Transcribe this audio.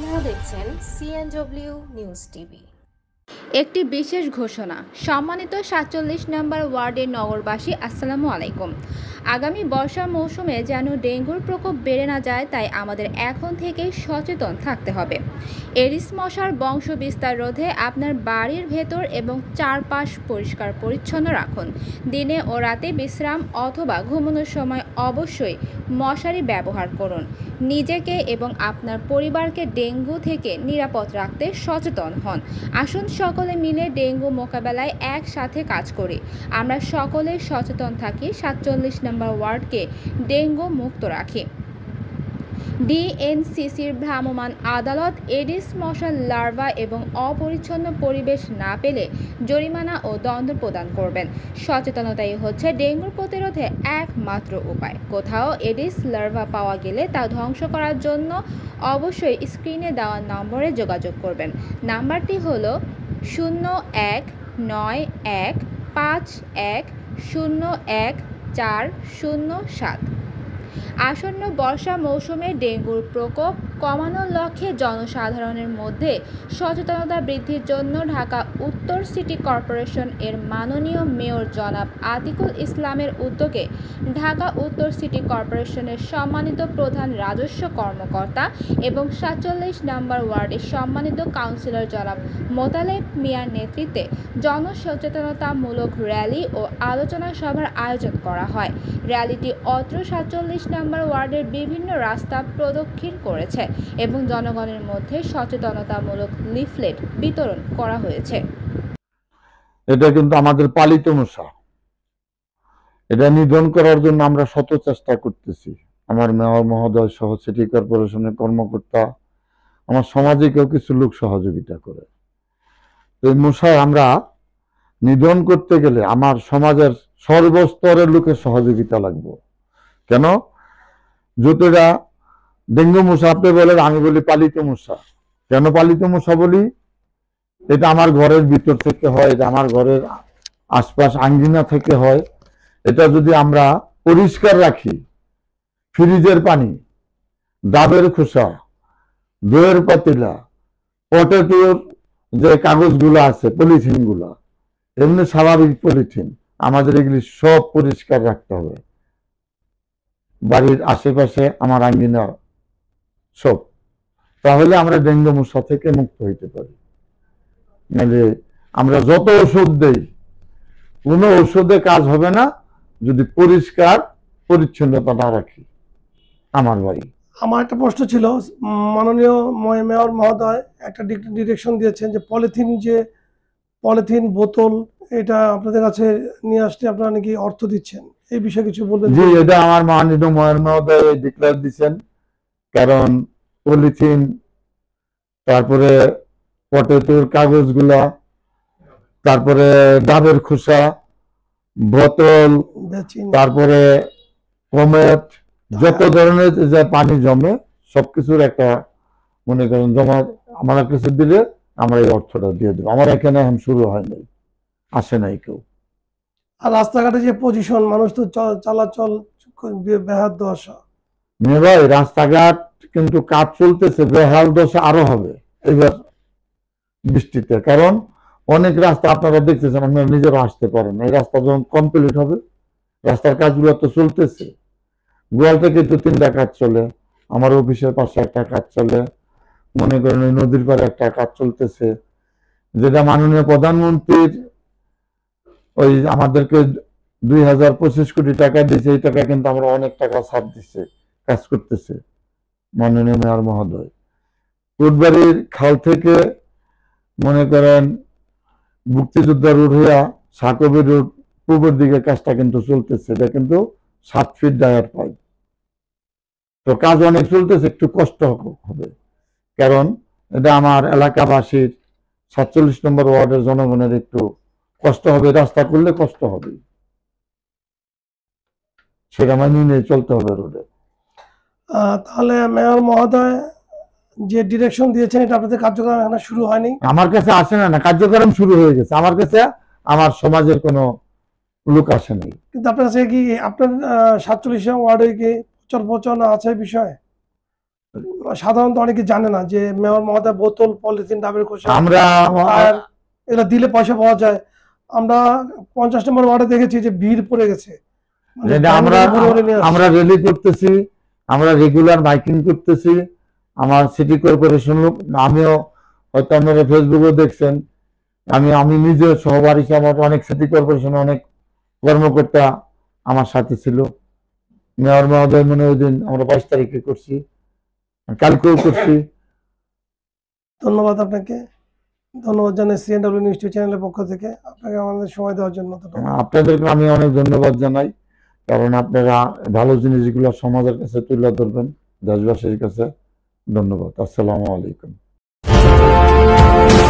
আপনারা দেখছেন CNW news TV. একটি বিশেষ ঘোষণা। সম্মানিত ৪৭ নম্বর ওয়ার্ডের নগরবাসী, আসসালামু আলাইকুম। আগামী বর্ষা মৌসুমে যেন ডেঙ্গুর প্রকোপ বেড়ে না যায়, তাই আমাদের এখন থেকেই সচেতন থাকতে হবে। এডিস মশার বংশ বিস্তার রোধে আপনার বাড়ির ভেতর এবং চারপাশ পরিষ্কার পরিচ্ছন্ন রাখুন। দিনে ও রাতে বিশ্রাম অথবা ঘুমানোর সময় অবশ্যই মশারি ব্যবহার করুন। নিজেকে এবং আপনার পরিবারকে ডেঙ্গু থেকে নিরাপদ রাখতে সচেতন হন। আসুন সকলে মিলে ডেঙ্গু মোকাবেলায় একসাথে কাজ করি। আমরা সকলে সচেতন থাকি, ৪৭ নম্বর ওয়ার্ডকে ডেঙ্গু মুক্ত রাখি। ডিএনসিসির ভ্রাম্যমাণ আদালত এডিস মশার লার্ভা এবং অপরিচ্ছন্ন পরিবেশ না পেলে জরিমানা ও দণ্ড প্রদান করবেন। সচেতনতাই হচ্ছে ডেঙ্গুর প্রতিরোধে একমাত্র উপায়। কোথাও এডিস লার্ভা পাওয়া গেলে তা ধ্বংস করার জন্য অবশ্যই স্ক্রিনে দেওয়া নম্বরে যোগাযোগ করবেন। নাম্বারটি হলো 019151010407। আসন্ন বর্ষা মৌসুমে ডেঙ্গুর প্রকোপ কমানোর লক্ষ্যে জনসাধারণের মধ্যে সচেতনতা বৃদ্ধির জন্য ঢাকা উত্তর সিটি কর্পোরেশন এর মাননীয় মেয়র জনাব আতিকুল ইসলামের উদ্যোগে ঢাকা উত্তর সিটি কর্পোরেশনের সম্মানিত প্রধান রাজস্ব কর্মকর্তা এবং ৪৭ নম্বর ওয়ার্ডের সম্মানিত কাউন্সিলর জনাব মোতালেব মিয়ার নেতৃত্বে জনসচেতনতামূলক র্যালি ও আলোচনা সভার আয়োজন করা হয়। র্যালিটি অত্র ৪৭ নম্বর ওয়ার্ডের বিভিন্ন রাস্তা প্রদক্ষিণ করেছে এবং জনগণের মধ্যে সচেতনতামূলক লিফলেট বিতরণ করা হয়েছে। এটা কিন্তু আমাদের পালিত মশা, এটা নিধন করার জন্য আমরা শত চেষ্টা করতেছি। আমার মেয়র মহোদয় সহ সিটি কর্পোরেশনের কর্মকর্তা, আমার সমাজে কেউ কিছু লোক সহযোগিতা করে। এই মশা আমরা নিধন করতে গেলে আমার সমাজের সর্বস্তরের লোকের সহযোগিতা লাগবে। কেন? যতটা ডেঙ্গু মশা আপনি বলেন, আমি বলি পালিত মশা। কেন পালিত মশা বলি? এটা আমার ঘরের ভিতর থেকে হয়, এটা আমার ঘরের আশপাশ আঙ্গিনা থেকে হয়। এটা যদি আমরা পরিষ্কার রাখি, ফ্রিজের পানি, ডাবের খোসা, দইয়ের পাতিলা, পটেটোর যে কাগজগুলো আছে, পলিথিন গুলা, এমনি স্বাভাবিক পলিথিন, আমাদের এগুলি সব পরিষ্কার রাখতে হবে। বাড়ির আশেপাশে আমার আঙ্গিনা সব, তাহলে আমরা ডেঙ্গু মশা থেকে মুক্ত হইতে পারি। মানে আমরা যত ওষুধ দেই, কোনো ওষুধে কাজ হবে না যদি পরিষ্কার পরিচ্ছন্নতা না রাখি। আমার বাড়ি। আমার একটা প্রশ্ন ছিল, মাননীয় মেয়র মহোদয় একটা ডিরেকশন দিয়েছেন যে পলিথিন বোতল এটা আপনাদের কাছে নিয়ে আসলে আপনারা নাকি অর্থ দিচ্ছেন, এই বিষয়ে কিছু বলবেন? জি, এটা আমার মাননীয় মেয়র মহোদয় ডিক্লেয়ার দিচ্ছেন। কারণ পলিথিন, তারপরে পটেটোর কাগজগুলা, তারপরে ডাবের খোসা, বোতল, তারপরে কমেট, যত ধরনের যে পানি জমে সবকিছুর একটা মনে করেন জমা আমার কাছে দিলে আমরা এই অর্থটা দিয়ে দেবো। আমার এখানে এখন শুরু হয় নাই, আসে নাই কেউ। আর রাস্তাঘাটে যে পজিশন, মানুষ তো চলাচল বেহাল দশা। ভাই, রাস্তাঘাট কিন্তু কাজ চলতেছে, বেহাল দশা আরো হবে এবার বৃষ্টিতে। কারণ অনেক রাস্তা আপনারা দেখতেছেন, আপনারা নিজেরা আসতে পারেন। এই রাস্তা যখন কমপ্লিট হবে, রাস্তার কাজগুলো তো চলতেছে। গোয়াল থেকে তো 3টা কাজ চলে, আমার অফিসের পাশে একটা কাজ চলে, মনে করেন ওই নদীর পাড়ে একটা কাজ চলতেছে, যেটা মাননীয় প্রধানমন্ত্রীর ওই আমাদেরকে 2025 কোটি টাকা দিয়েছে। এই টাকা কিন্তু আমরা অনেক টাকা ছাড় দিচ্ছে, কাজ করতেছে মাননীয় মেয়র মহোদয়। কোটবাড়ির খাল থেকে মনে করেন মুক্তিযোদ্ধা রোড হইয়া সাকবি রোড পূর্বের দিকে কাজটা কিন্তু চলতেছে। এটা কিন্তু 7 ফিট ডায়ার পাইপ। তো কাজ অনেক চলতেছে, একটু কষ্ট হবে। কারণ এটা আমার এলাকাবাসীর ৪৭ নম্বর ওয়ার্ডের জনগণের একটু কষ্ট হবে, রাস্তা করলে কষ্ট হবে, সেটা মানিয়ে নিয়ে চলতে হবে রোডে। তাহলে মেয়র মহোদয় যে ডিরেকশন দিয়েছেন, এটা আপনাদের কার্যক্রম এখনো শুরু হয়নি? আমার কাছে আসে না, কার্যক্রম শুরু হয়ে গেছে। আমার কাছে আমার সমাজের কোনো লোক আসে নাই। কিন্তু আপনার কাছে কি আপনার ৪৭ ওয়ার্ডে কি প্রচার প্রচারণা আছে বিষয়ে? সাধারণত অনেকে জানে না যে মেয়র মহোদয় বোতল, পলিথিন, ডাবের খোসা, আমরা টায়ার এগুলো দিলে পয়সা পাওয়া যায়। আমরা 50 নম্বর ওয়ার্ডে দেখেছি যে ভিড় পড়ে গেছে, মানে যেটা আমরা ভরে ভরে নিয়ে আসছে। আমরা র্যালি করতেছি, আমরা রেগুলার মাইকিং করতেছি। আমার সিটি কর্পোরেশন লোক, আমিও হয়তো আপনারা ফেসবুকে দেখছেন, আমি নিজে সহবারী, আমার অনেক সিটি কর্পোরেশন অনেক কর্মকর্তা আমার সাথে ছিল। মেয়র মহোদয় মনে ওই দিন আমরা 22 তারিখে করছি, কালকেও করছি। ধন্যবাদ আপনাকে, ধন্যবাদ জানাই সিএনডব্লিউ নিউজ টিভি চ্যানেলের পক্ষ থেকে আপনাকে আমাদের সময় দেওয়ার জন্য। ধন্যবাদ। আপনাদেরকে আমি অনেক ধন্যবাদ জানাই, কারণ আপনারা ভালো জিনিসগুলো সমাজের কাছে তুলে ধরবেন, দেশবাসীর কাছে। ধন্যবাদ। আসসালামু আলাইকুম।